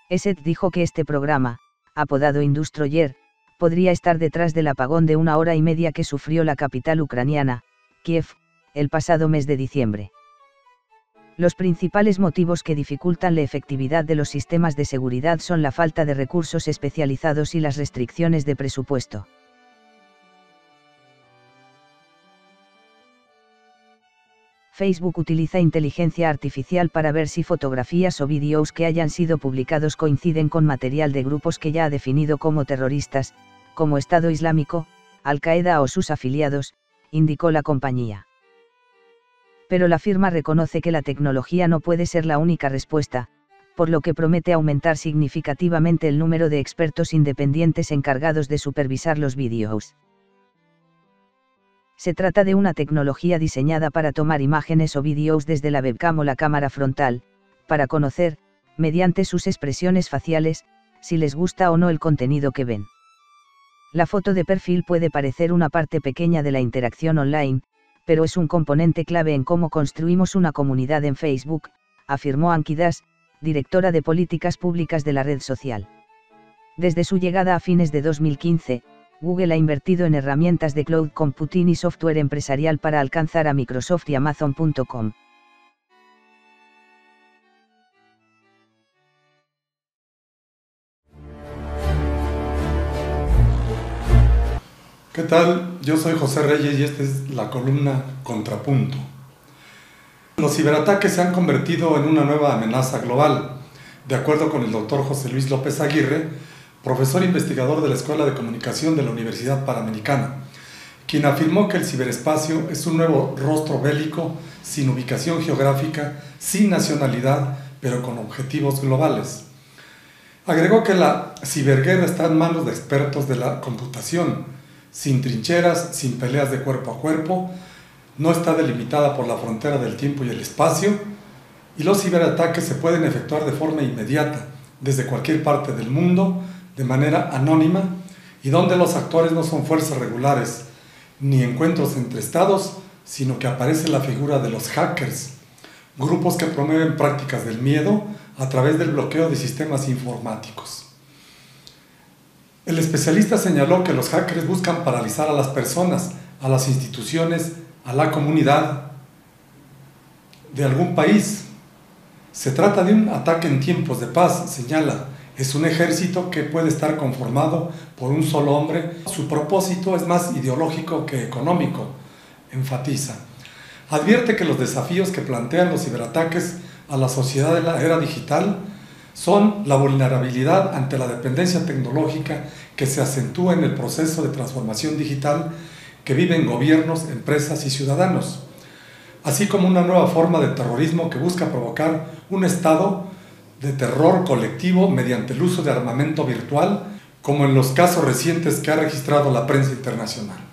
ESET dijo que este programa, apodado Industroyer, podría estar detrás del apagón de 1 hora y media que sufrió la capital ucraniana, Kiev, el pasado mes de diciembre. Los principales motivos que dificultan la efectividad de los sistemas de seguridad son la falta de recursos especializados y las restricciones de presupuesto. Facebook utiliza inteligencia artificial para ver si fotografías o vídeos que hayan sido publicados coinciden con material de grupos que ya ha definido como terroristas, como Estado Islámico, Al-Qaeda o sus afiliados, indicó la compañía. Pero la firma reconoce que la tecnología no puede ser la única respuesta, por lo que promete aumentar significativamente el número de expertos independientes encargados de supervisar los vídeos. Se trata de una tecnología diseñada para tomar imágenes o vídeos desde la webcam o la cámara frontal, para conocer, mediante sus expresiones faciales, si les gusta o no el contenido que ven. La foto de perfil puede parecer una parte pequeña de la interacción online, pero es un componente clave en cómo construimos una comunidad en Facebook, afirmó Anki Das, directora de políticas públicas de la red social. Desde su llegada a fines de 2015, Google ha invertido en herramientas de cloud computing y software empresarial para alcanzar a Microsoft y Amazon.com. ¿Qué tal? Yo soy José Reyes y esta es la columna Contrapunto. Los ciberataques se han convertido en una nueva amenaza global, de acuerdo con el doctor José Luis López Aguirre, profesor investigador de la Escuela de Comunicación de la Universidad Panamericana, quien afirmó que el ciberespacio es un nuevo rostro bélico, sin ubicación geográfica, sin nacionalidad, pero con objetivos globales. Agregó que la ciberguerra está en manos de expertos de la computación, sin trincheras, sin peleas de cuerpo a cuerpo, no está delimitada por la frontera del tiempo y el espacio, y los ciberataques se pueden efectuar de forma inmediata, desde cualquier parte del mundo, de manera anónima, y donde los actores no son fuerzas regulares, ni encuentros entre estados, sino que aparece la figura de los hackers, grupos que promueven prácticas del miedo a través del bloqueo de sistemas informáticos. El especialista señaló que los hackers buscan paralizar a las personas, a las instituciones, a la comunidad de algún país. Se trata de un ataque en tiempos de paz, señala. Es un ejército que puede estar conformado por un solo hombre. Su propósito es más ideológico que económico, enfatiza. Advierte que los desafíos que plantean los ciberataques a la sociedad de la era digital son la vulnerabilidad ante la dependencia tecnológica que se acentúa en el proceso de transformación digital que viven gobiernos, empresas y ciudadanos, así como una nueva forma de terrorismo que busca provocar un estado de terror colectivo mediante el uso de armamento virtual, como en los casos recientes que ha registrado la prensa internacional.